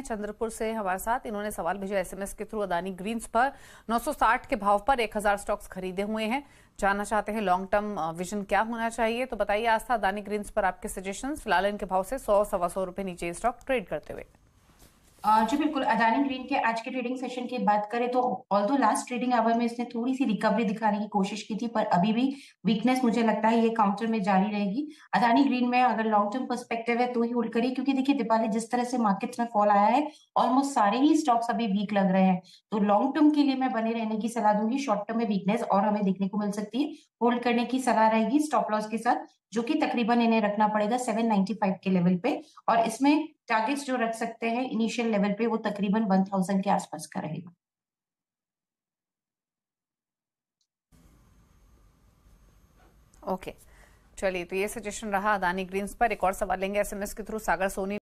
चंद्रपुर से हमारे साथ। इन्होंने सवाल भेजा एसएमएस के थ्रू। अदानी ग्रीन्स पर 960 के भाव पर 1000 स्टॉक्स खरीदे हुए हैं। जानना चाहते हैं लॉन्ग टर्म विजन क्या होना चाहिए। तो बताइए आस्था, अदानी ग्रीन्स पर आपके सजेशंस। फिलहाल इनके भाव से 100-125 रुपए नीचे स्टॉक ट्रेड करते हुए। जी बिल्कुल। अदानी ग्रीन के आज के ट्रेडिंग सेशन की बात करें तो ऑल्दो लास्ट ट्रेडिंग आवर में इसने थोड़ी सी रिकवरी दिखाने की कोशिश की थी, पर अभी भी वीकनेस मुझे लगता है ये काउंटर में जारी रहेगी। अदानी ग्रीन में अगर लॉन्ग टर्म पर्सपेक्टिव है तो ही होल्ड करिए, क्योंकि देखिए दीपाली, जिस तरह से मार्केट्स में फॉल आया है, ऑलमोस्ट सारे ही स्टॉक्स अभी वीक लग रहे हैं। तो लॉन्ग टर्म के लिए मैं बने रहने की सलाह दूंगी। शॉर्ट टर्म में वीकनेस और हमें देखने को मिल सकती है, होल्ड करने की सलाह रहेगी स्टॉप लॉस के साथ, जो कि तकरीबन इन्हें रखना पड़ेगा 795 के लेवल पे। और इसमें टारगेट्स जो रख सकते हैं इनिशियल लेवल पे वो तकरीबन 1000 के आसपास का रहेगा। ओके, चलिए, तो ये सजेशन रहा अदानी ग्रीन्स पर। एक और सवाल लेंगे एसएमएस के थ्रू। सागर सोनी